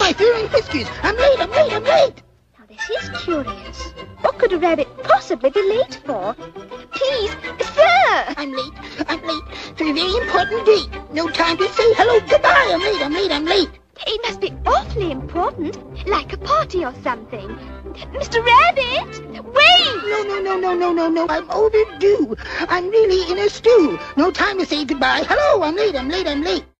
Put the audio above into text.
my fur and whiskers. I'm late, I'm late, I'm late. Now, this is curious. What could a rabbit possibly be late for? Please, sir! I'm late for a very important date. No time to say hello, goodbye. I'm late, I'm late, I'm late. It must be awfully important, like a party or something. Mr. Rabbit, wait! No. I'm overdue. I'm really in a stew. No time to say goodbye. Hello, I'm late, I'm late, I'm late.